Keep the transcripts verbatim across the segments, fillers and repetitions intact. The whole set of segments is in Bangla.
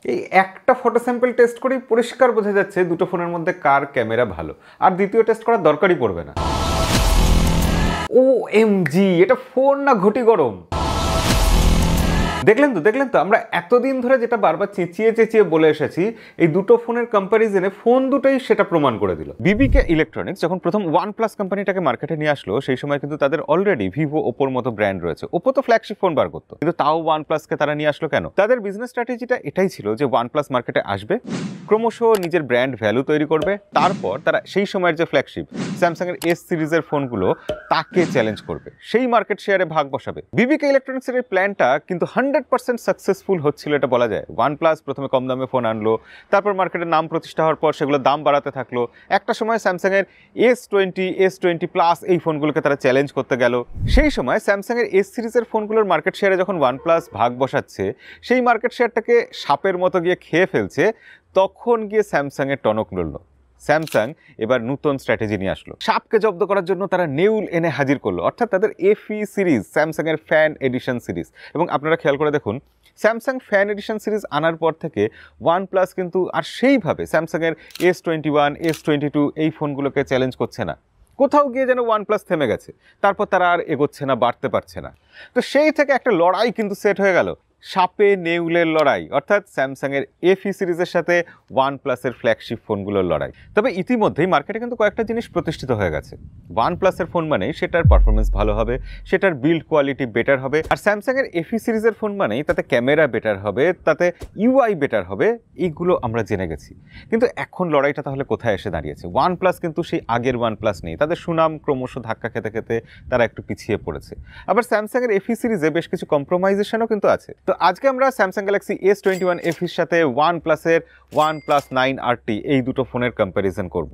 এই একটা ফটো স্যাম্পল টেস্ট করেই পরিষ্কার বোঝা যাচ্ছে দুটো ফোনের মধ্যে কার ক্যামেরা ভালো, আর দ্বিতীয় টেস্ট করার দরকারই পড়বে না। ও এম জি, এটা ফোন না ঘটি গরম। দেখলেন তো দেখলেন তো আমরা এতদিন ধরে যেটা বারবার চেঁচিয়ে চেঁচিয়ে বলে এসেছি, এই দুটো ফোনের কম্প্যারিজনে ফোন দুটোই সেটা প্রমাণ করে দিল। বিবিকে ইলেকট্রনিক্স যখন প্রথম ওয়ানপ্লাস কোম্পানিটাকে মার্কেটে নিয়ে আসলো, সেই সময় কিন্তু তাদের অলরেডি ভিভো, ওপোর মতো ব্র্যান্ড রয়েছে। ওপো তো ফ্ল্যাগশিপ ফোন বার করতো, কিন্তু তাও ওয়ানপ্লাসকে তারা নিয়ে আসলো কেন? তাদের বিজনেস স্ট্র্যাটেজিটা এটাই ছিল যে ওয়ানপ্লাস মার্কেটে আসবে, ক্রমশ নিজের ব্র্যান্ড ভ্যালু তৈরি করবে, তারপর তারা সেই সময়ের যে ফ্ল্যাগশিপ স্যামসাং এর এস সিরিজের ফোনগুলো তাকে চ্যালেঞ্জ করবে, সেই মার্কেট শেয়ারে ভাগ বসাবে। বিবিকে ইলেকট্রনিক্সের এই প্ল্যানটা কিন্তু হান্ড্রেড পার্সেন্ট সাকসেসফুল হচ্ছিল, এটা বলা যায়। ওয়ানপ্লাস প্রথমে কম দামে ফোন আনলো, তারপর মার্কেটের নাম প্রতিষ্ঠা হওয়ার পর সেগুলো দাম বাড়াতে থাকলো। একটা সময় স্যামসাং এর S twenty, S twenty plus এই ফোনগুলোকে তারা চ্যালেঞ্জ করতে গেল। সেই সময় স্যামসাং এর এস সিরিজের ফোনগুলোর মার্কেট শেয়ারে যখন ওয়ানপ্লাস ভাগ বসাচ্ছে, সেই মার্কেট শেয়ারটাকে সাপের মতো গিয়ে খেয়ে ফেলছে, তখন গিয়ে স্যামসাং এর টনক নড়ল। স্যামসাং এবার নতুন স্ট্র্যাটেজি নিয়ে আসলো। সাপকে জব্দ করার জন্য তারা নেউল এনে হাজির করলো, অর্থাৎ তাদের এফি সিরিজ, স্যামসাং এর ফ্যান এডিশন সিরিজ। এবং আপনারা খেয়াল করে দেখুন, স্যামসাং ফ্যান এডিশন সিরিজ আনার পর থেকে ওয়ানপ্লাস কিন্তু আর সেইভাবে স্যামসাং এর S twenty one, S twenty two এই ফোনগুলোকে চ্যালেঞ্জ করছে না। কোথাও গিয়ে যেন ওয়ানপ্লাস থেমে গেছে, তারপর তারা আর এগোচ্ছে না, বাড়তে পারছে না। তো সেই থেকে একটা লড়াই কিন্তু সেট হয়ে গেল, সাপে নেউলের লড়াই, অর্থাৎ স্যামসাং এর এফি সিরিজের সাথে ওয়ানপ্লাসের ফ্ল্যাগশিপ ফোনগুলোর লড়াই। তবে ইতিমধ্যেই মার্কেটে কিন্তু কয়েকটা জিনিস প্রতিষ্ঠিত হয়ে গেছে। ওয়ানপ্লাসের ফোন মানেই সেটার পারফরমেন্স ভালো হবে, সেটার বিল্ড কোয়ালিটি বেটার হবে, আর স্যামসাং এর এফি সিরিজের ফোন মানেই তাতে ক্যামেরা বেটার হবে, তাতে ইউআই বেটার হবে। এইগুলো আমরা জেনে গেছি, কিন্তু এখন লড়াইটা তাহলে কোথায় এসে দাঁড়িয়েছে? ওয়ানপ্লাস কিন্তু সেই আগের ওয়ানপ্লাস নেই, তাদের সুনাম ক্রমশ ধাক্কা খেতে খেতে তারা একটু পিছিয়ে পড়েছে। আবার স্যামসাং এর এফি সিরিজে বেশ কিছু কম্প্রোমাইজেশনও কিন্তু আছে। তো আজকে আমরা Samsung Galaxy S twenty one এফির সাথে ওয়ানপ্লাসের ওয়ানপ্লাস নাইন আর টি এই দুটো ফোনের কম্প্যারিজন করব।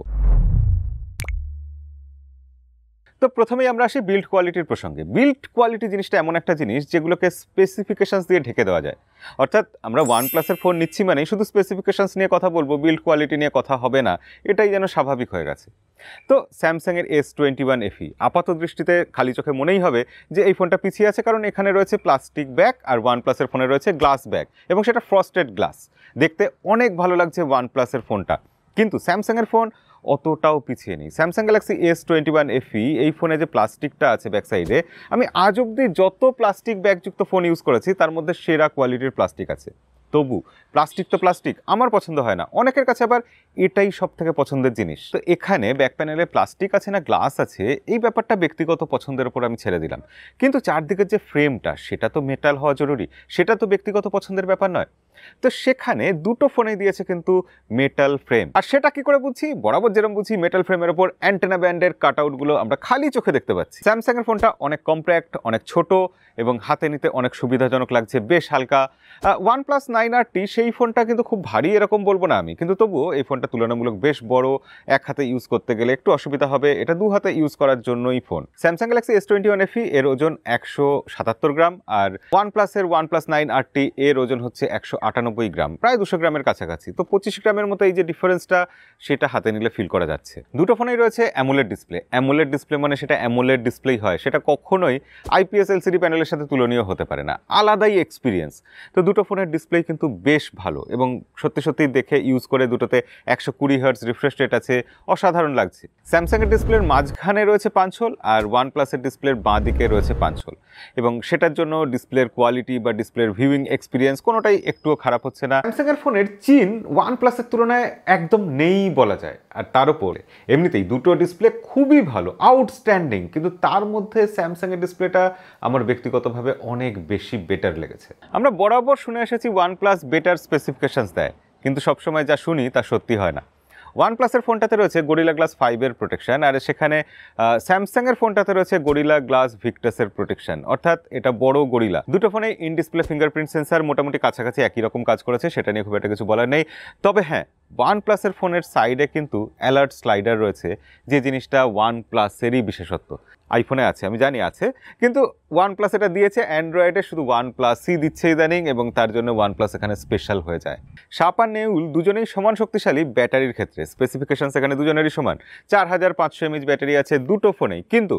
তো প্রথমেই আমরা আসি বিল্ড কোয়ালিটির প্রসঙ্গে। বিল্ড কোয়ালিটি জিনিসটা এমন একটা জিনিস যেগুলোকে স্পেসিফিকেশনস দিয়ে ঢেকে দেওয়া যায়। অর্থাৎ আমরা ওয়ানপ্লাসের ফোন নিচ্ছি মানে শুধু স্পেসিফিকেশনস নিয়ে কথা বলবো, বিল্ড কোয়ালিটি নিয়ে কথা হবে না, এটাই যেন স্বাভাবিক হয়ে গেছে। তো স্যামসাং এর এস টোয়েন্টি ওয়ান এফি আপাত দৃষ্টিতে খালি চোখে মনেই হবে যে এই ফোনটা পিছিয়ে আছে, কারণ এখানে রয়েছে প্লাস্টিক ব্যাক আর ওয়ানপ্লাসের ফোনে রয়েছে গ্লাস ব্যাক, এবং সেটা ফ্রস্টেড গ্লাস। দেখতে অনেক ভালো লাগছে ওয়ানপ্লাসের ফোনটা, কিন্তু স্যামসাংয়ের ফোন অতটাও পিছিয়ে নেই। Samsung Galaxy S twenty one F E এই ফোনে যে প্লাস্টিকটা আছে ব্যাক সাইডে, আমি আজ অব্দি যত প্লাস্টিক ব্যাগযুক্ত ফোন ইউজ করেছি তার মধ্যে সেরা কোয়ালিটির প্লাস্টিক আছে। তবু প্লাস্টিক তো প্লাস্টিক, আমার পছন্দ হয় না, অনেকের কাছে আবার এটাই সব থেকে পছন্দের জিনিস। তো এখানে ব্যাক প্যানেলে প্লাস্টিক আছে না গ্লাস আছে, এই ব্যাপারটা ব্যক্তিগত পছন্দের উপর আমি ছেড়ে দিলাম, কিন্তু চারদিকের যে ফ্রেমটা সেটা তো মেটাল হওয়া জরুরি, সেটা তো ব্যক্তিগত পছন্দের ব্যাপার নয়। তো সেখানে দুটো ফোনে দিয়েছে কিন্তু মেটাল ফ্রেম। আর সেটা কি করে বুঝছি? বরাবর যেরকম বুঝি, মেটাল ফ্রেমের ওপর অ্যান্টেনা ব্যান্ডের কাট আউটগুলো আমরা খালি চোখে দেখতে পাচ্ছি। স্যামসাং এর ফোনটা অনেক কম্প্যাক্ট, অনেক ছোট, এবং হাতে নিতে অনেক সুবিধাজনক লাগছে, বেশ হালকা। ওয়ানপ্লাস নাইন আর টি সেই ফোনটা কিন্তু খুব ভারী এরকম বলবো না আমি, কিন্তু তবুও এই ফোনটা তুলনামূলক বেশ বড়, এক হাতে ইউজ করতে গেলে একটু অসুবিধা হবে, এটা দু হাতে ইউজ করার জন্যই phone. Samsung Galaxy S twenty one F E এর ওজন একশো সাতাত্তর গ্রাম, আর ওয়ানপ্লাসের ওয়ানপ্লাস নাইন আর টি এর ওজন হচ্ছে একশো আটানব্বই গ্রাম, প্রায় দুশো গ্রামের কাছাকাছি। তো পঁচিশ গ্রামের মতো এই যে ডিফারেন্সটা, সেটা হাতে নিলে ফিল করা যাচ্ছে। দুটো ফোনেই রয়েছে অ্যামোলেড ডিসপ্লে। অ্যামোলেড ডিসপ্লে মানে সেটা অ্যামোলেড ডিসপ্লেই হয়, সেটা কখনোই আইপিএস এলসিডি প্যানেলের সাথে তুলনীয় হতে পারে না, আলাদাই এক্সপিরিয়েন্স। তো দুটো ফোনের ডিসপ্লে কিন্তু বেশ ভালো, এবং সত্যি সত্যি দেখে ইউজ করে দুটোতে একশো কুড়ি হার্টজ রিফ্রেশ রেট আছে, অসাধারণ লাগছে। স্যামসাংয়ের ডিসপ্লের মাঝখানে রয়েছে পাঁচ হোল, আর ওয়ানপ্লাসের ডিসপ্লের বাঁ দিকে রয়েছে পাঁচ হোল, এবং সেটার জন্য ডিসপ্লের কোয়ালিটি বা ডিসপ্লের ভিউইং এক্সপিরিয়েন্স কোনোটাই একটুও খারাপ হচ্ছে না। স্যামসাংয়ের ফোনের চিন ওয়ানপ্লাসের তুলনায় একদম নেই বলা যায়, আর তার উপরে এমনিতেই দুটো ডিসপ্লে খুবই ভালো, আউটস্ট্যান্ডিং, কিন্তু তার মধ্যে স্যামসাংয়ের ডিসপ্লেটা আমার ব্যক্তিগতভাবে অনেক বেশি বেটার লেগেছে। আমরা বরাবর শুনে এসেছি ওয়ানপ্লাস বেটার স্পেসিফিকেশনস দেয়, কিন্তু সবসময় যা শুনি তা সত্যি হয় না। ওয়ানপ্লাসের ফোনটাতে রয়েছে গরিলা গ্লাস ফাইভের প্রোটেকশন, আর সেখানে স্যামসাংয়ের ফোনটাতে রয়েছে গরিলা গ্লাস ভিক্টাসের প্রোটেকশন, অর্থাৎ এটা বড় গরিলা। দুটো ফোনে ইন ডিসপ্লে ফিঙ্গারপ্রিন্ট সেন্সার মোটামুটি কাছাকাছি একই রকম কাজ করেছে, সেটা নিয়ে খুব একটা কিছু বলার নেই। তবে হ্যাঁ, ওয়ানপ্লাসের ফোনের সাইডে কিন্তু অ্যালার্ট স্লাইডার রয়েছে, যে জিনিসটা ওয়ানপ্লাসেরই বিশেষত্ব। আইফোনে আছে আমি জানি আছে, কিন্তু ওয়ানপ্লাস এটা দিয়েছে অ্যান্ড্রয়েডে শুধু ওয়ানপ্লাসই দিচ্ছে ইদানিং, এবং তার জন্য ওয়ানপ্লাস এখানে স্পেশাল হয়ে যায়। সাপ আর নেউল দুজনেই সমান শক্তিশালী ব্যাটারির ক্ষেত্রে, স্পেসিফিকেশনস এখানে দুজনেরই সমান। চার হাজার পাঁচশো এমএইচ ব্যাটারি আছে দুটো ফোনেই, কিন্তু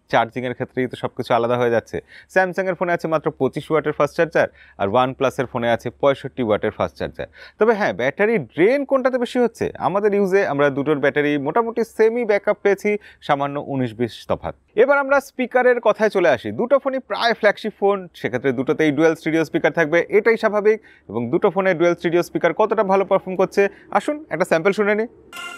চার্জিংয়ের ক্ষেত্রেই তো সব কিছু আলাদা হয়ে যাচ্ছে। স্যামসাংয়ের ফোনে আছে মাত্র পঁচিশ ওয়াটের ফাস্ট চার্জার, আর ওয়ান প্লাসের ফোনে আছে পঁয়ষট্টি ওয়াটের ফাস্ট চার্জার। তবে হ্যাঁ, ব্যাটারি ড্রেন কোনটাতে বেশি হচ্ছে? আমাদের ইউজে আমরা দুটোর ব্যাটারি মোটামুটি সেমি ব্যাকআপ পেয়েছি, সামান্য উনিশ বিশ তফাৎ। এবার আমরা স্পিকারের কথায় চলে আসি। দুটো ফোনই প্রায় ফ্ল্যাগশিপ ফোন, সেক্ষেত্রে দুটোতেই ডুয়েল স্টুডিও স্পিকার থাকবে, এটাই স্বাভাবিক। এবং দুটো ফোনে ডুয়েল স্টুডিও স্পিকার কতটা ভালো পারফর্ম করছে আসুন একটা স্যাম্পল শুনে নিই।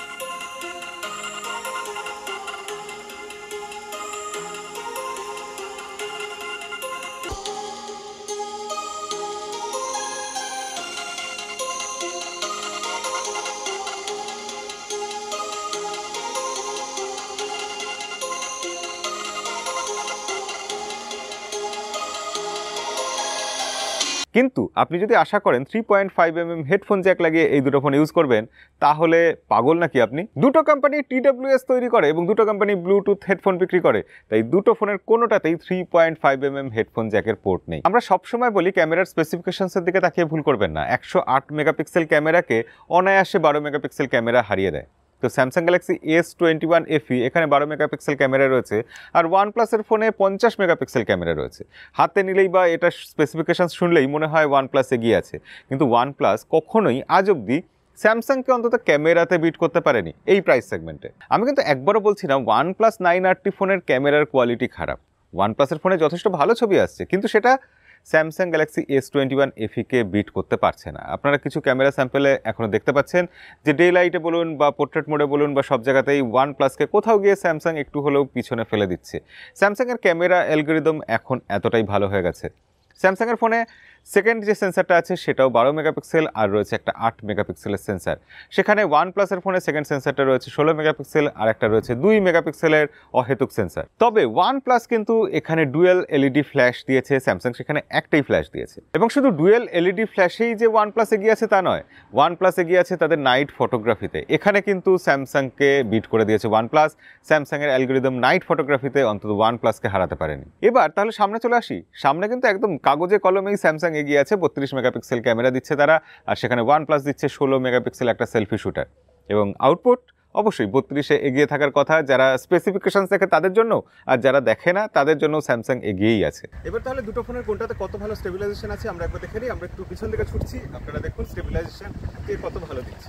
কিন্তু আপনি যদি আশা করেন three point five M M headphone jack লাগিয়ে এই দুটো ফোন ইউজ করবেন, তাহলে পাগল নাকি আপনি? দুটো কোম্পানি টি ডাব্লিউ এস তৈরি করে এবং দুটো কোম্পানি ব্লুটুথ হেডফোন বিক্রি করে, তাই দুটো ফোনের কোনোটাতেই three point five M M headphone জ্যাকের পোর্ট নেই। আমরা সবসময় বলি ক্যামেরার স্পেসিফিকেশনসের দিকে তাকিয়ে ভুল করবেন না। একশো আট মেগাপিক্সেল ক্যামেরাকে অনায়াসে বারো মেগাপিক্সেল ক্যামেরা হারিয়ে দেয়। তো Samsung Galaxy S twenty one F E এখানে বারো মেগাপিক্সেল ক্যামেরা রয়েছে, আর ওয়ান প্লাসের ফোনে পঞ্চাশ মেগাপিক্সেল ক্যামেরা রয়েছে। হাতে নিলেই বা এটা স্পেসিফিকেশন শুনলেই মনে হয় ওয়ান প্লাস এগিয়ে আছে, কিন্তু ওয়ান প্লাস কখনোই আজ অব্দি স্যামসাংকে অন্তত ক্যামেরাতে বিট করতে পারেনি এই প্রাইস সেগমেন্টে। আমি কিন্তু একবারও বলছি না OnePlus nine R T ফোনের ক্যামেরার কোয়ালিটি খারাপ। ওয়ান প্লাসের ফোনে যথেষ্ট ভালো ছবি আসছে, কিন্তু সেটা Samsung Galaxy S twenty one এফিকে বিট করতে পারছে না। আপনারা কিছু ক্যামেরা স্যাম্পেলে এখনও দেখতে পাচ্ছেন যে ডে লাইটে বলুন বা পোর্ট্রেট মোডে বলুন বা সব জায়গাতেই ওয়ান প্লাসকে কোথাও গিয়ে স্যামসাং একটু হলেও পিছনে ফেলে দিচ্ছে। স্যামসাংয়ের ক্যামেরা অ্যালগরিদম এখন এতটাই ভালো হয়ে গেছে। স্যামসাংয়ের ফোনে সেকেন্ড যে সেন্সারটা আছে সেটাও বারো মেগাপিক্সেল, আর রয়েছে একটা আট মেগাপিক্সেলের সেন্সার। সেখানে ওয়ান প্লাসের ফোনে সেকেন্ড সেন্সারটা রয়েছে ষোলো মেগাপিক্সেল, আর একটা রয়েছে দুই মেগাপিক্সেলের অহেতুক সেন্সার। তবে ওয়ান প্লাস কিন্তু এখানে ডুয়েল এলইডি ফ্ল্যাশ দিয়েছে, স্যামসাং সেখানে একটাই ফ্ল্যাশ দিয়েছে। এবং শুধু ডুয়েল এলইডি ফ্ল্যাশেই যে ওয়ান প্লাস এগিয়ে আছে তা নয়, ওয়ান প্লাস এগিয়ে আছে তাদের নাইট ফটোগ্রাফিতে। এখানে কিন্তু স্যামসাংকে বিট করে দিয়েছে ওয়ান প্লাস। স্যামসাংয়ের অ্যালগরিদম নাইট ফটোগ্রাফিতে অন্তত ওয়ান প্লাসকে হারাতে পারেনি। এবার তাহলে সামনে চলে আসি। সামনে কিন্তু একদম কাগজে কলমেই স্যামসাং এগিয়ে আছে, বত্রিশ মেগাপিক্সেল ক্যামেরা দিচ্ছে তারা, আর সেখানে ওয়ান প্লাস দিচ্ছে ষোলো মেগাপিক্সেল একটা সেলফি শুটার। এবং আউটপুট অবশ্যই বত্রিশে এগিয়ে থাকার কথা, যারা স্পেসিফিকেশন দেখে তাদের জন্য, আর যারা দেখে না তাদের জন্য স্যামসাং এগিয়েই আছে। এবার তাহলে দুটো ফোনের কোনটাতে কত ভালো স্টেবিলাইজেশন আছে আমরা একবার দেখে নিই। আমরা একটু পিছন দিকে ছুটছি, আপনারা দেখুন স্টেবিলাইজেশন কে কত ভালো দিচ্ছে।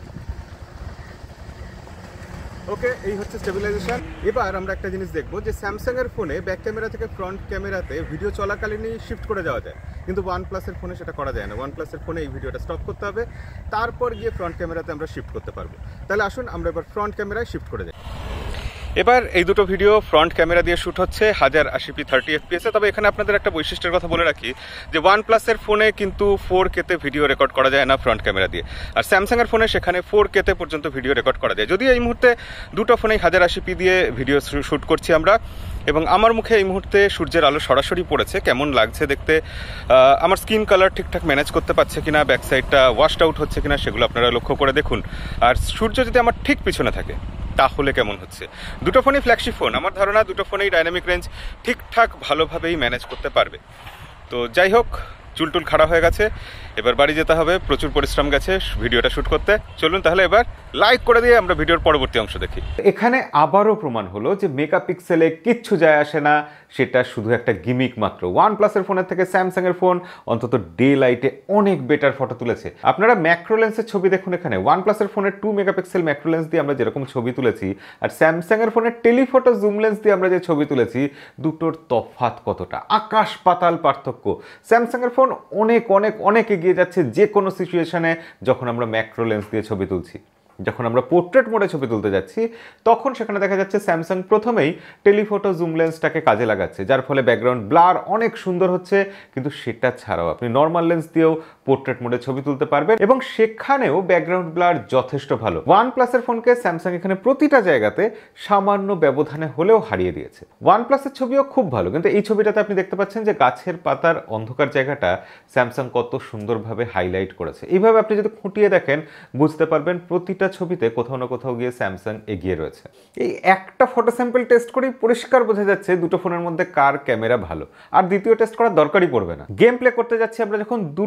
ওকে, এই হচ্ছে স্টেবিলাইজেশন। এবার আমরা একটা জিনিস দেখবো যে স্যামসাংয়ের ফোনে ব্যাক ক্যামেরা থেকে ফ্রন্ট ক্যামেরাতে ভিডিও চলাকালীনই শিফট করে যাওয়া যায়, কিন্তু ওয়ান প্লাসের ফোনে সেটা করা যায় না। ওয়ান প্লাসের ফোনে এই ভিডিওটা স্টপ করতে হবে, তারপর গিয়ে ফ্রন্ট ক্যামেরাতে আমরা শিফট করতে পারবো। তাহলে আসুন আমরা এবার ফ্রন্ট ক্যামেরায় শিফট করে যাই। এবার এই দুটো ভিডিও ফ্রন্ট ক্যামেরা দিয়ে শ্যুট হচ্ছে হাজার আশি পি থার্টি এফপিএসে। তবে এখানে আপনাদের একটা বৈশিষ্ট্যের কথা বলে রাখি যে ওয়ান প্লাসের ফোনে কিন্তু ফোর কেতে ভিডিও রেকর্ড করা যায় না ফ্রন্ট ক্যামেরা দিয়ে, আর স্যামসাংয়ের ফোনে সেখানে ফোর কেতে পর্যন্ত ভিডিও রেকর্ড করা যায়। যদিও এই মুহূর্তে দুটো ফোনেই হাজার আশি পি দিয়ে ভিডিও শ্যুট করছি আমরা, এবং আমার মুখে এই মুহূর্তে সূর্যের আলো সরাসরি পড়েছে। কেমন লাগছে দেখতে, আমার স্কিন কালার ঠিকঠাক ম্যানেজ করতে পারছে কিনা, ব্যাক সাইডটা ওয়াশড আউট হচ্ছে কিনা সেগুলো আপনারা লক্ষ্য করে দেখুন। আর সূর্য যদি আমার ঠিক পিছনে থাকে তাহলে কেমন হচ্ছে। দুটো ফোনই ফ্ল্যাগশিপ ফোন, আমার ধারণা দুটো ফোনেই ডাইনামিক রেঞ্জ ঠিকঠাক ভালোভাবেই ম্যানেজ করতে পারবে। তো যাই হোক, চুলটুল খাড়া হয়ে গেছে, এবার বাড়ি যেতে হবে, প্রচুর পরিশ্রম গেছে ভিডিওটা শ্যুট করতে। চলুন তাহলে এবার লাইক করে দিয়ে আমরা ভিডিওর পরবর্তী অংশ দেখি। এখানে আবারও প্রমাণ হলো যে মেগাপিক্সেলে কিচ্ছু যায় আসে না, সেটা শুধু একটা গিমিক মাত্র। ওয়ান প্লাসের ফোনের থেকে স্যামসাংয়ের ফোন অন্তত ডে লাইটে অনেক বেটার ফটো তুলেছে। আপনারা ম্যাক্রো লেন্সের ছবি দেখুন, এখানে ওয়ান প্লাসের ফোনের টু মেগাপিক্সেল ম্যাক্রো লেন্স দিয়ে আমরা যেরকম ছবি তুলেছি, আর স্যামসাংয়ের ফোনের টেলিফটো জুম লেন্স দিয়ে আমরা যে ছবি তুলেছি, দুটোর তফাৎ কতটা, আকাশ পাতাল পার্থক্য। স্যামসাংয়ের ফোন অনেক অনেক অনেক এগিয়ে যাচ্ছে যে কোনো সিচুয়েশনে। যখন আমরা ম্যাক্রো লেন্স দিয়ে ছবি তুলছি, যখন আমরা পোর্ট্রেট মোডে ছবি তুলতে যাচ্ছি, তখন সেখানে দেখা যাচ্ছে স্যামসাং প্রথমেই টেলিফটো জুম লেন্সটাকে কাজে লাগাচ্ছে, যার ফলে ব্যাকগ্রাউন্ড ব্লার অনেক সুন্দর হচ্ছে। কিন্তু সেটা ছাড়াও আপনি নর্মাল লেন্স দিয়েও পোর্ট্রেট মোডে ছবি তুলতে পারবেন, এবং সেখানেও ব্যাকগ্রাউন্ড ব্লার যথেষ্ট ভালো। ওয়ান প্লাসের ফোনকে স্যামসাং এখানে প্রতিটা জায়গাতে সামান্য ব্যবধানে হলেও হারিয়ে দিয়েছে। ওয়ান প্লাসের ছবিও খুব ভালো, কিন্তু এই ছবিটাতে আপনি দেখতে পাচ্ছেন যে গাছের পাতার অন্ধকার জায়গাটা স্যামসাং কত সুন্দরভাবে হাইলাইট করেছে। এইভাবে আপনি যদি খুঁটিয়ে দেখেন বুঝতে পারবেন প্রতিটা ছবিতে কোথাও না কোথাও গিয়ে স্যামসাং এগিয়ে রয়েছে। এই একটা ফটো স্যাম্পল টেস্ট করেই পরিষ্কার বোঝা যাচ্ছে দুটো ফোনের মধ্যে কার ক্যামেরা ভালো, আর দ্বিতীয় টেস্ট করার দরকারই পড়বে না। গেম প্লে করতে যাচ্ছি আমরা যখন, দুটো ফোনেই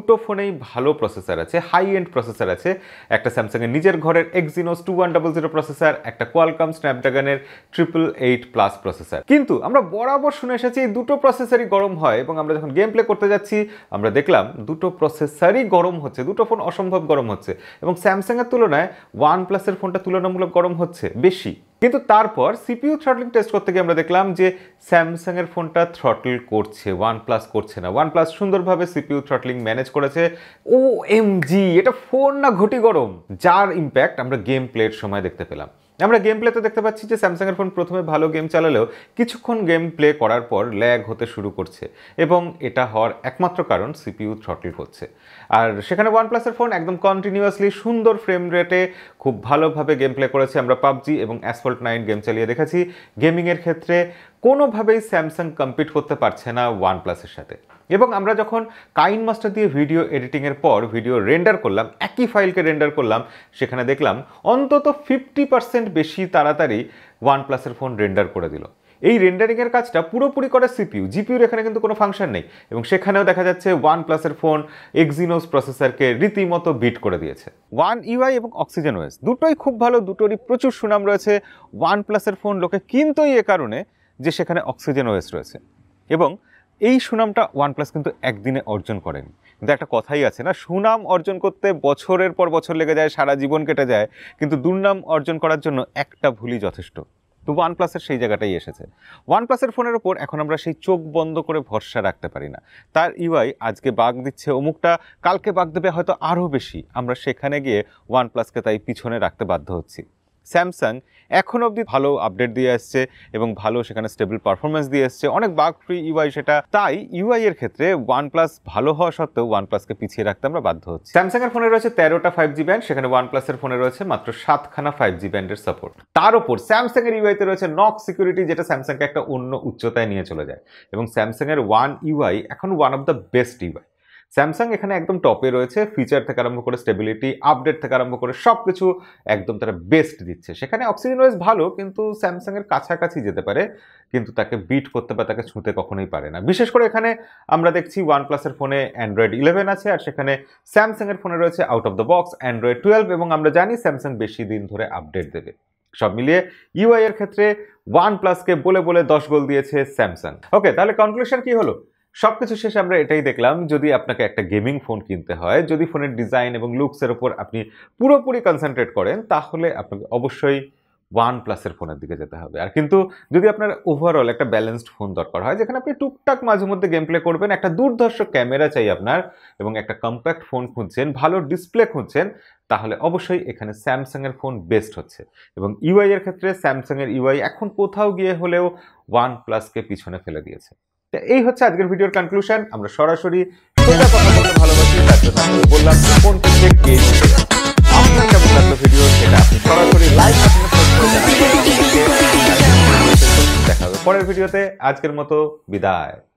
মানেই ভালো প্রসেসর আছে, হাই এন্ড প্রসেসর আছে। একটা স্যামসাংয়ের নিজের ঘরের Exynos two one double zero processor, একটা কোয়ালকম স্ন্যাপড্রাগনের ট্রিপল এইট প্লাস প্রসেসর। কিন্তু আমরা বরাবর শুনে এসেছি এই দুটো প্রসেসরই গরম হয়, এবং আমরা যখন গেম প্লে করতে যাচ্ছি আমরা দেখলাম দুটো প্রসেসরই গরম হচ্ছে, দুটো ফোন অসম্ভব গরম হচ্ছে, এবং স্যামসাংয়ের তুলনায় ওয়ান প্লাসের ফোনটা তুলনামূলক গরম হচ্ছে বেশি। কিন্তু তারপর সিপিইউ থ্রটলিং টেস্ট করতে গিয়ে আমরা দেখলাম যে স্যামসাংয়ের ফোনটা থ্রটল করছে, ওয়ানপ্লাস করছে না। ওয়ানপ্লাস সুন্দরভাবে সিপিইউ থ্রটলিং ম্যানেজ করেছে। ও এম জি, এটা ফোন না ঘটি গরম, যার ইম্প্যাক্ট আমরা গেম প্লের সময় দেখতে পেলাম। আমরা গেম প্লেতে দেখতে পাচ্ছি যে স্যামসাংয়ের ফোন প্রথমে ভালো গেম চালালেও কিছুক্ষণ গেম প্লে করার পর ল্যাগ হতে শুরু করছে, এবং এটা হওয়ার একমাত্র কারণ সিপিইউ থ্রটল হচ্ছে। আর সেখানে ওয়ানপ্লাসের ফোন একদম কন্টিনিউয়াসলি সুন্দর ফ্রেম রেটে খুব ভালোভাবে গেম প্লে করেছে। আমরা পাবজি এবং অ্যাসফল্ট নাইন গেম চালিয়ে দেখেছি। গেমিংয়ের ক্ষেত্রে কোনোভাবেই স্যামসাং কম্পিট করতে পারছে না ওয়ানপ্লাসের সাথে। এবং আমরা যখন কাইন মাস্টার দিয়ে ভিডিও এডিটিংয়ের পর ভিডিও রেন্ডার করলাম, একই ফাইলকে রেন্ডার করলাম, সেখানে দেখলাম অন্তত ফিফটি পার্সেন্ট বেশি তাড়াতাড়ি ওয়ানপ্লাসের ফোন রেন্ডার করে দিল। এই রেন্ডারিংয়ের কাজটা পুরোপুরি করে সিপিইউ, জিপিইউর এখানে কিন্তু কোনো ফাংশন নেই। এবং সেখানেও দেখা যাচ্ছে ওয়ানপ্লাসের ফোন এক্সিনোস প্রসেসরকে রীতিমতো বিট করে দিয়েছে। ওয়ান ইউআই এবং অক্সিজেন ওএস দুটোই খুব ভালো, দুটোরই প্রচুর সুনাম রয়েছে। ওয়ানপ্লাসের ফোন লোকে কিনতই এ কারণে যে সেখানে অক্সিজেন ওএস রয়েছে, এবং এই সুনামটা ওয়ানপ্লাস কিন্তু একদিনে অর্জন করেনি। কিন্তু একটা কথাই আছে না, সুনাম অর্জন করতে বছরের পর বছর লেগে যায়, সারা জীবন কেটে যায়, কিন্তু দুর্নাম অর্জন করার জন্য একটা ভুলই যথেষ্ট। তো ওয়ানপ্লাসের সেই জায়গাটাই এসেছে। ওয়ানপ্লাসের ফোনের ওপর এখন আমরা সেই চোখ বন্ধ করে ভরসা রাখতে পারি না। তার ইউআই আজকে বাগ দিচ্ছে অমুকটা, কালকে বাগ দেবে হয়তো আরও বেশি। আমরা সেখানে গিয়ে ওয়ানপ্লাসকে তাই পিছনে রাখতে বাধ্য হচ্ছি। স্যামসাং এখন অবধি ভালো আপডেট দিয়ে আসছে এবং ভালো সেখানে স্টেবল পারফরমেন্স দিয়ে আসছে, অনেক বাগ ফ্রি ইউআই সেটা। তাই ইউআই এর ক্ষেত্রে ওয়ানপ্লাস ভালো হওয়া সত্ত্বেও ওয়ানপ্লাসকে পিছিয়ে রাখতে আমরা বাধ্য হচ্ছি। স্যামসাংয়ের ফোনে রয়েছে তেরোটা ফাইভ জি ব্যান্ড, সেখানে ওয়ানপ্লাসের ফোনে রয়েছে মাত্র সাতখানা ফাইভ জি ব্যান্ডের সাপোর্ট। তার উপর স্যামসাংয়ের ইউআইতে রয়েছে নক সিকিউরিটি, যেটা স্যামসাংকে একটা অন্য উচ্চতায় নিয়ে চলে যায়। এবং স্যামসাংয়ের ওয়ান ইউআই এখন one of the best UI. Samsung এখানে একদম টপে রয়েছে, ফিচার থেকে আরম্ভ করে স্টেবিলিটি, আপডেট থেকে আরম্ভ করে সব কিছু একদম তারা বেস্ট দিচ্ছে। সেখানে অক্সিজেন ওএস ভালো, কিন্তু স্যামসাংয়ের কাছাকাছি যেতে পারে, কিন্তু তাকে বিট করতে বা তাকে ছুঁতে কখনোই পারে না। বিশেষ করে এখানে আমরা দেখছি ওয়ানপ্লাসের ফোনে অ্যান্ড্রয়েড ইলেভেন আছে, আর সেখানে স্যামসাংয়ের ফোনে রয়েছে out of the box Android twelve, এবং আমরা জানি স্যামসাং বেশি দিন ধরে আপডেট দেবে। সব মিলিয়ে ইউআই এর ক্ষেত্রে ওয়ানপ্লাসকে বলে বলে দশ গোল দিয়েছে স্যামসাং। ওকে, তাহলে কনক্লুশন কি হলো? সবকিছু শেষে আমরা এটাই দেখলাম, যদি আপনাকে একটা গেমিং ফোন কিনতে হয়, যদি ফোনের ডিজাইন এবং লুকসের উপর আপনি পুরোপুরি কনসেন্ট্রেট করেন, তাহলে আপনাকে অবশ্যই ওয়ানপ্লাসের ফোনের দিকে যেতে হবে। আর কিন্তু যদি আপনার ওভারঅল একটা ব্যালেন্সড ফোন দরকার হয়, যেখানে আপনি টুকটাক মাঝে মধ্যে গেম প্লে করবেন, একটা দুর্ধর্ষ ক্যামেরা চাই আপনার, এবং একটা কম্প্যাক্ট ফোন খুঁজছেন, ভালো ডিসপ্লে খুঁজছেন, তাহলে অবশ্যই এখানে স্যামসাংয়ের ফোন বেস্ট হচ্ছে। এবং ইউআই এর ক্ষেত্রে স্যামসাংয়ের ইউআই এখন কোথাও গিয়ে হলেও ওয়ানপ্লাসকে পিছনে ফেলে দিয়েছে। এই হচ্ছে আজকের ভিডিওর কনক্লুশন। আমরা সরাসরি সোজা কথা বলতে ভালোবাসি, তার জন্য আমি বললাম কোন ক্ষেত্রে কে জিতে। আপনার কেমন লাগলো ভিডিও সেটা আপনি সরাসরি লাইক বাটনে প্রেস করে জানাবেন। দেখা হবে পরের ভিডিওতে। আজকের মতো বিদায়।